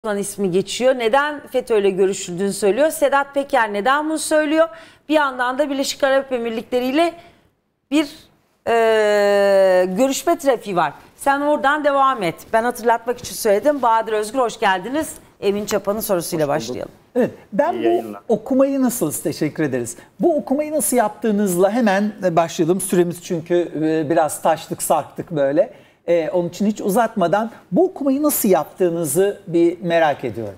ismi geçiyor. Neden FETÖ'yle görüşüldüğünü söylüyor. Sedat Peker neden bunu söylüyor? Bir yandan da Birleşik Arap Emirlikleri ile bir görüşme trafiği var. Sen oradan devam et. Ben hatırlatmak için söyledim. Bahadır Özgür hoş geldiniz. Emin Çapa'nın sorusuyla başlayalım. Evet, ben bu okumayı nasıl, teşekkür ederiz. Bu okumayı nasıl yaptığınızla hemen başlayalım. Süremiz çünkü biraz taştık sarktık böyle. Onun için hiç uzatmadan bu okumayı nasıl yaptığınızı bir merak ediyorum.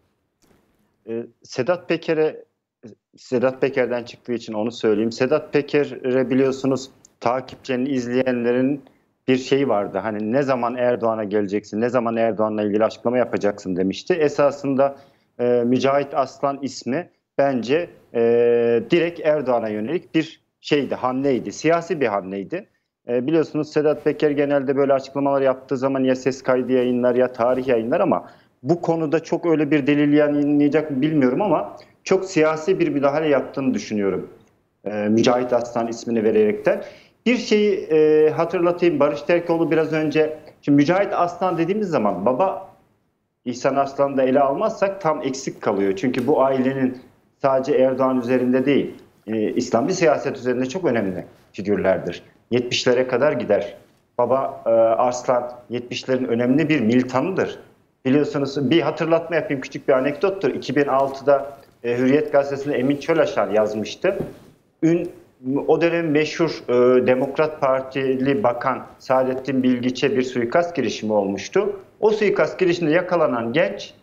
Sedat Peker'den çıktığı için onu söyleyeyim. Sedat Peker'e biliyorsunuz takipçilerin, izleyenlerin bir şeyi vardı. Hani ne zaman Erdoğan'a geleceksin, ne zaman Erdoğan'la ilgili açıklama yapacaksın demişti. Esasında Mücahit Aslan ismi bence direkt Erdoğan'a yönelik bir şeydi, hamleydi. Siyasi bir hamleydi. Biliyorsunuz Sedat Peker genelde böyle açıklamalar yaptığı zaman ya ses kaydı yayınlar ya tarih yayınlar ama bu konuda çok öyle bir delil yayınlayacak mı bilmiyorum ama çok siyasi bir müdahale yaptığını düşünüyorum. Mücahit Aslan ismini vererekten. Bir şeyi hatırlatayım. Barış Terkoğlu biraz önce, şimdi Mücahit Aslan dediğimiz zaman baba İhsan Arslan'ı da ele almazsak tam eksik kalıyor. Çünkü bu ailenin sadece Erdoğan üzerinde değil, İslami siyaset üzerinde çok önemli figürlerdir. 70'lere kadar gider. Baba Arslan 70'lerin önemli bir militanıdır. Biliyorsunuz, bir hatırlatma yapayım, küçük bir anekdottur. 2006'da Hürriyet Gazetesi'nde Emin Çölaşar yazmıştı. O dönem meşhur Demokrat Partili Bakan Saadettin Bilgiç'e bir suikast girişimi olmuştu. O suikast girişiminde yakalanan genç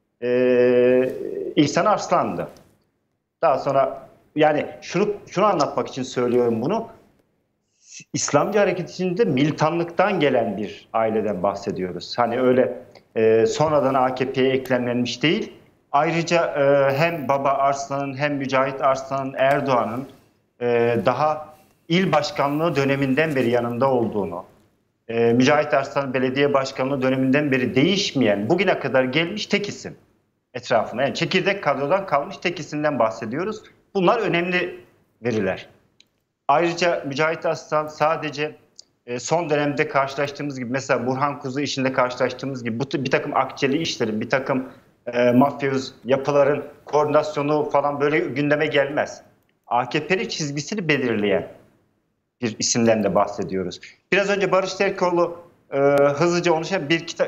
İhsan Arslan'dı. Daha sonra, yani şunu anlatmak için söylüyorum bunu. İslamcı hareket içinde militanlıktan gelen bir aileden bahsediyoruz. Hani öyle sonradan AKP'ye eklenmemiş değil. Ayrıca hem Baba Arslan'ın hem Mücahit Arslan'ın, Erdoğan'ın daha il başkanlığı döneminden beri yanında olduğunu, Mücahit Arslan belediye başkanlığı döneminden beri değişmeyen, bugüne kadar gelmiş tek isim etrafına. Yani çekirdek kadrodan kalmış tek isimden bahsediyoruz. Bunlar önemli veriler. Ayrıca Mücahit Arslan sadece son dönemde karşılaştığımız gibi, mesela Burhan Kuzu işinde karşılaştığımız gibi bir takım akçeli işlerin, bir takım mafyoz yapıların koordinasyonu falan böyle gündeme gelmez. AKP'nin çizgisini belirleyen bir isimden de bahsediyoruz. Biraz önce Barış Terkoğlu hızlıca onu bir kitap,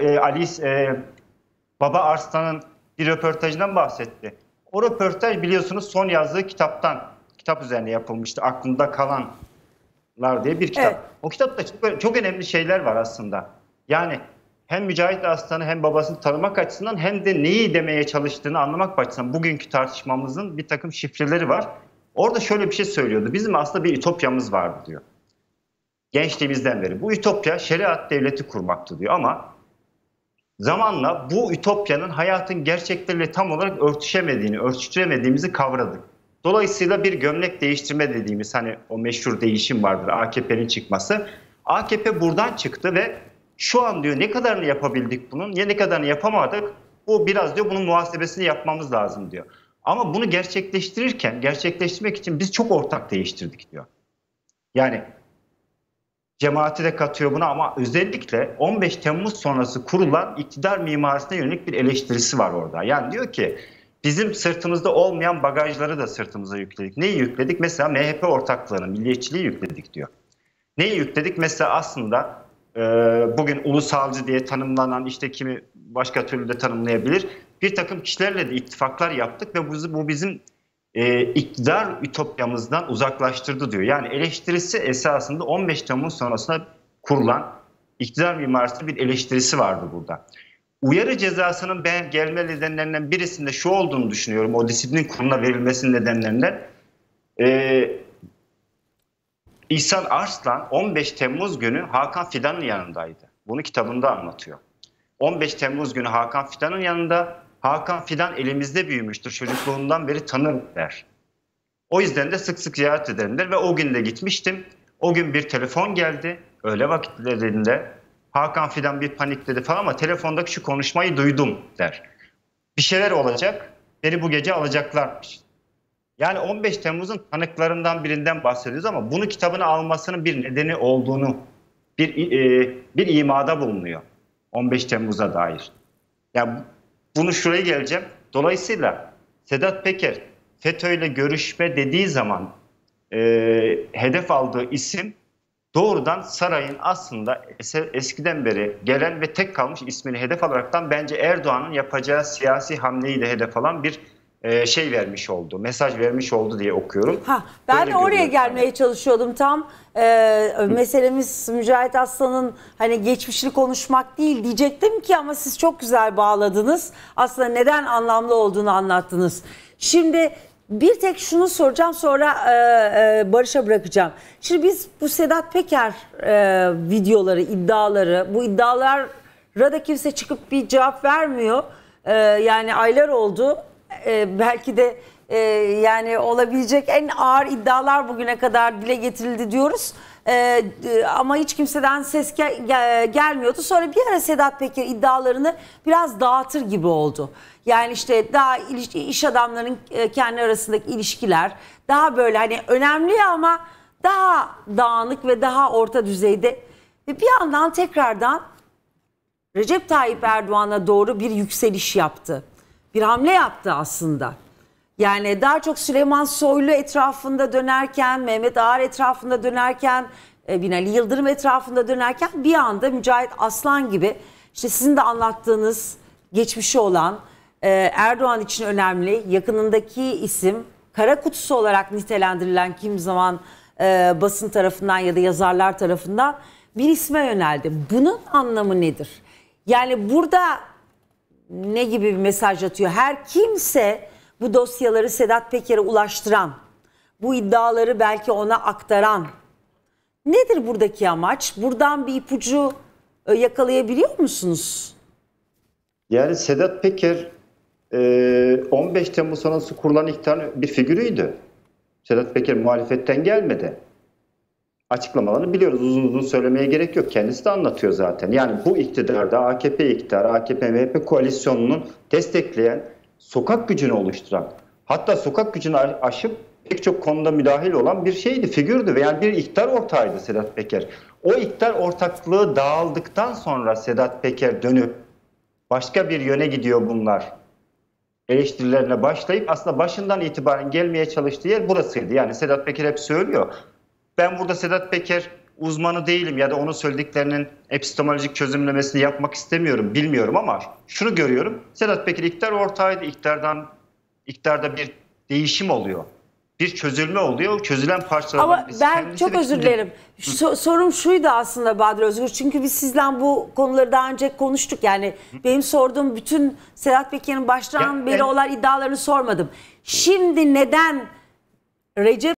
Baba Arslan'ın bir röportajından bahsetti. O röportaj biliyorsunuz son yazdığı kitap üzerine yapılmıştı. Aklımda Kalanlar diye bir kitap. Evet. O kitapta çok önemli şeyler var aslında. Yani hem Mücahit Aslan'ı hem babasını tanımak açısından hem de neyi demeye çalıştığını anlamak açısından bugünkü tartışmamızın bir takım şifreleri var. Orada şöyle bir şey söylüyordu. Bizim aslında bir ütopyamız vardı diyor. Gençliğimizden beri. Bu ütopya şeriat devleti kurmaktı diyor ama zamanla bu ütopyanın hayatın gerçekleriyle tam olarak örtüştüremediğimizi kavradık. Dolayısıyla bir gömlek değiştirme dediğimiz, hani o meşhur değişim vardır, AKP'nin çıkması. AKP buradan çıktı ve şu an diyor ne kadarını yapabildik bunun, ya ne kadarını yapamadık. Bu biraz diyor bunun muhasebesini yapmamız lazım diyor. Ama bunu gerçekleştirmek için biz çok ortak değiştirdik diyor. Yani cemaati de katıyor buna ama özellikle 15 Temmuz sonrası kurulan iktidar mimarisine yönelik bir eleştirisi var orada. Yani diyor ki bizim sırtımızda olmayan bagajları da sırtımıza yükledik. Neyi yükledik? Mesela MHP ortaklığını, milliyetçiliği yükledik diyor. Neyi yükledik? Mesela aslında bugün ulusalcı diye tanımlanan, işte kimi başka türlü de tanımlayabilir, bir takım kişilerle de ittifaklar yaptık ve bu bizim iktidar ütopyamızdan uzaklaştırdı diyor. Yani eleştirisi esasında 15 Temmuz sonrasında kurulan iktidar mimarisinde bir eleştirisi vardı burada. Uyarı cezasının gelme nedenlerinden birisinde şu olduğunu düşünüyorum. O disiplin kuruluna verilmesinin nedenlerinden. İhsan Arslan 15 Temmuz günü Hakan Fidan'ın yanındaydı. Bunu kitabında anlatıyor. 15 Temmuz günü Hakan Fidan'ın yanında. Hakan Fidan elimizde büyümüştür, çocukluğundan beri tanır der. O yüzden de sık sık ziyaret ederim der ve o gün de gitmiştim. O gün bir telefon geldi öğle vakitlerinde. Hakan Fidan bir panikledi falan ama telefondaki şu konuşmayı duydum der. Bir şeyler olacak, beni bu gece alacaklarmış. Yani 15 Temmuz'un tanıklarından birinden bahsediyoruz ama bunu kitabına almasının bir nedeni olduğunu, bir imada bulunuyor 15 Temmuz'a dair. Yani bunu şuraya geleceğim. Dolayısıyla Sedat Peker FETÖ'yle görüşme dediği zaman hedef aldığı isim doğrudan sarayın aslında eskiden beri gelen ve tek kalmış ismini hedef alaraktan bence Erdoğan'ın yapacağı siyasi hamleyi de hedef alan bir şey vermiş oldu, mesaj vermiş oldu diye okuyorum. Ben Böyle de oraya görüyorum gelmeye yani. çalışıyordum tam. Meselemiz Mücahit Aslan'ın hani geçmişini konuşmak değil diyecektim ki ama siz çok güzel bağladınız. Aslında neden anlamlı olduğunu anlattınız. Şimdi bir tek şunu soracağım, sonra Barış'a bırakacağım. Şimdi biz bu Sedat Peker videoları, iddiaları, bu iddialara da kimse çıkıp bir cevap vermiyor. Yani aylar oldu. Belki de yani olabilecek en ağır iddialar bugüne kadar dile getirildi diyoruz. Ama hiç kimseden ses gelmiyordu. Sonra bir ara Sedat Peker iddialarını biraz dağıtır gibi oldu. Yani işte daha iş adamlarının kendi arasındaki ilişkiler daha böyle hani önemli ama daha dağınık ve daha orta düzeyde. Ve bir yandan tekrardan Recep Tayyip Erdoğan'a doğru bir yükseliş yaptı. Bir hamle yaptı aslında. Yani daha çok Süleyman Soylu etrafında dönerken, Mehmet Ağar etrafında dönerken, Binali Yıldırım etrafında dönerken bir anda Mücahit Aslan gibi işte sizin de anlattığınız geçmişi olan Erdoğan için önemli, yakınındaki isim, kara kutusu olarak nitelendirilen kim zaman basın tarafından ya da yazarlar tarafından bir isme yöneldi. Bunun anlamı nedir? Yani burada ne gibi bir mesaj atıyor? Her kimse bu dosyaları Sedat Peker'e ulaştıran, bu iddiaları belki ona aktaran. Nedir buradaki amaç? Buradan bir ipucu yakalayabiliyor musunuz? Yani Sedat Peker 15 Temmuz sonrası kurulan iktidarın bir figürüydü. Sedat Peker muhalefetten gelmedi. Açıklamalarını biliyoruz. Uzun uzun söylemeye gerek yok. Kendisi de anlatıyor zaten. Yani bu iktidarda AKP iktidarı, AKP-MHP koalisyonunun destekleyen, sokak gücünü oluşturan, hatta sokak gücünü aşıp pek çok konuda müdahil olan bir şeydi, figürdü. Yani bir iktidar ortağıydı Sedat Peker. O iktidar ortaklığı dağıldıktan sonra Sedat Peker dönüp başka bir yöne gidiyor bunlar eleştirilerine başlayıp aslında başından itibaren gelmeye çalıştığı yer burasıydı. Yani Sedat Peker hep söylüyor. Ben burada Sedat Peker uzmanı değilim ya da onun söylediklerinin epistemolojik çözümlemesini yapmak istemiyorum, bilmiyorum ama şunu görüyorum. Sedat Peker iktidar ortağıydı. İktidarda bir değişim oluyor. Bir çözülme oluyor. O çözülen parçalardan Ama ben çok özür dilerim. Sorum şuydu aslında Bahadır Özgür. Çünkü biz sizden bu konuları daha önce konuştuk. Yani benim sorduğum bütün Sedat Peker'in baştan beri olan iddialarını sormadım. Şimdi neden Recep